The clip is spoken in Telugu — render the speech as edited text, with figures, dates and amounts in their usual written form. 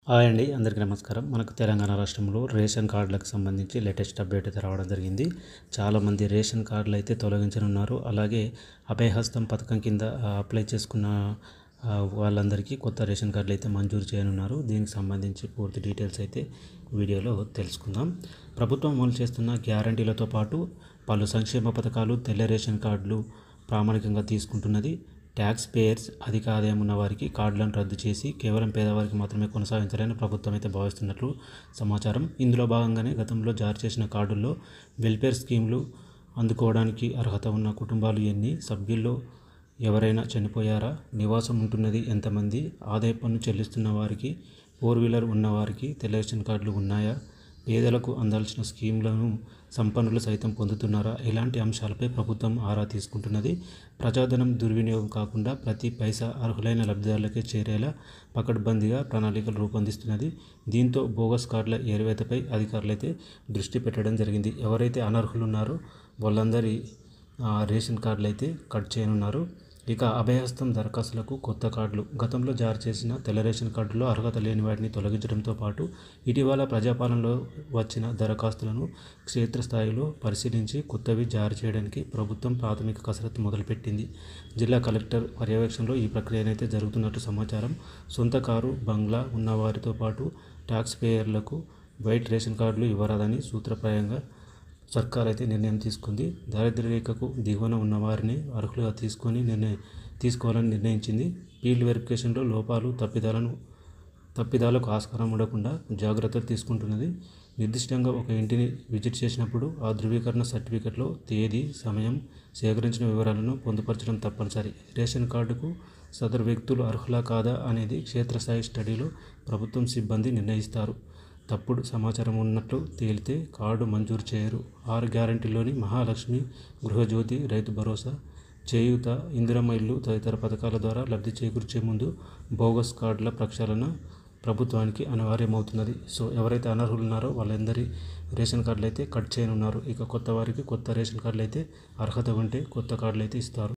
హాయ్ అండి, అందరికీ నమస్కారం. మనకు తెలంగాణ రాష్ట్రంలో రేషన్ కార్డులకు సంబంధించి లేటెస్ట్ అప్డేట్ అయితే రావడం జరిగింది. చాలామంది రేషన్ కార్డులు అయితే తొలగించనున్నారు. అలాగే అభయహస్తం పథకం కింద అప్లై చేసుకున్న వాళ్ళందరికీ కొత్త రేషన్ కార్డులు అయితే మంజూరు చేయనున్నారు. దీనికి సంబంధించి పూర్తి డీటెయిల్స్ అయితే వీడియోలో తెలుసుకుందాం. ప్రభుత్వం అమలు చేస్తున్న గ్యారంటీలతో పాటు పలు సంక్షేమ పథకాలు తెల్ల రేషన్ కార్డులు ప్రామాణికంగా తీసుకుంటున్నది. ట్యాక్స్ పేయర్స్ అధిక ఆదాయం ఉన్న వారికి కార్డులను రద్దు చేసి కేవలం పేదవారికి మాత్రమే కొనసాగించాలని ప్రభుత్వం అయితే భావిస్తున్నట్లు సమాచారం. ఇందులో భాగంగానే గతంలో జారీ చేసిన కార్డుల్లో వెల్ఫేర్ స్కీమ్లు అందుకోవడానికి అర్హత ఉన్న కుటుంబాలు ఎన్ని, సభ్యుల్లో ఎవరైనా చనిపోయారా, నివాసం ఉంటున్నది ఎంతమంది, ఆదాయ పన్ను చెల్లిస్తున్న వారికి, 4-వీలర్ ఉన్నవారికి తెల్ల రేషన్ కార్డులు ఉన్నాయా, పేదలకు అందాల్సిన స్కీమ్లను సంపన్నులు సైతం పొందుతున్నారా, ఇలాంటి అంశాలపై ప్రభుత్వం ఆరా తీసుకుంటున్నది. ప్రజాధనం దుర్వినియోగం కాకుండా ప్రతి పైసా అర్హులైన లబ్ధిదారులకే చేరేలా పకడ్బందీగా ప్రణాళికలు రూపొందిస్తున్నది. దీంతో బోగస్ కార్డుల ఏరివేతపై అధికారులైతే దృష్టి పెట్టడం జరిగింది. ఎవరైతే అనర్హులు ఉన్నారో వాళ్ళందరి రేషన్ కార్డులు అయితే కట్ చేయనున్నారు. ఇక అభయహస్తం దరఖాస్తులకు కొత్త కార్డులు. గతంలో జారీ చేసిన తెల్ల రేషన్ కార్డులో అర్హత లేని వాటిని తొలగించడంతో పాటు ఇటీవల ప్రజాపాలనలో వచ్చిన దరఖాస్తులను క్షేత్రస్థాయిలో పరిశీలించి కొత్తవి జారీ చేయడానికి ప్రభుత్వం ప్రాథమిక కసరత్తు మొదలుపెట్టింది. జిల్లా కలెక్టర్ పర్యవేక్షణలో ఈ ప్రక్రియనైతే జరుగుతున్నట్టు సమాచారం. సొంత కారు, బంగ్లా ఉన్నవారితో పాటు ట్యాక్స్ పేయర్లకు వైట్ రేషన్ కార్డులు ఇవ్వరాదని సూత్రప్రాయంగా సర్కార్ అయితే నిర్ణయం తీసుకుంది. దారిద్ర్య రేఖకు దిగువన ఉన్నవారిని అర్హులుగా తీసుకోవాలని నిర్ణయించింది. ఫీల్డ్ వెరిఫికేషన్లో లోపాలు, తప్పిదాలకు ఆస్కారం ఉండకుండా జాగ్రత్తలు తీసుకుంటున్నది. నిర్దిష్టంగా ఒక ఇంటిని విజిట్ చేసినప్పుడు ఆ ధృవీకరణ సర్టిఫికెట్లో తేదీ, సమయం, సేకరించిన వివరాలను పొందుపరచడం తప్పనిసరి. రేషన్ కార్డుకు సదరు వ్యక్తులు అర్హులా కాదా అనేది క్షేత్రస్థాయి స్టడీలో ప్రభుత్వం సిబ్బంది నిర్ణయిస్తారు. తప్పుడు సమాచారం ఉన్నట్లు తేలితే కార్డు మంజూరు చేయరు. 6 గ్యారంటీల్లోని మహాలక్ష్మి, గృహజ్యోతి, రైతు భరోసా, చేయూత, ఇందిరమ్మ ఇల్లు తదితర పథకాల ద్వారా లబ్ధి చేకూర్చే ముందు బోగస్ కార్డుల ప్రక్షాళన ప్రభుత్వానికి అనివార్యమవుతున్నది. సో ఎవరైతే అనర్హులు ఉన్నారో వాళ్ళందరి రేషన్ కార్డులు అయితే కట్ చేయనున్నారు. ఇక కొత్త వారికి కొత్త రేషన్ కార్డులు అయితే అర్హత ఉంటే కొత్త కార్డులు అయితే ఇస్తారు.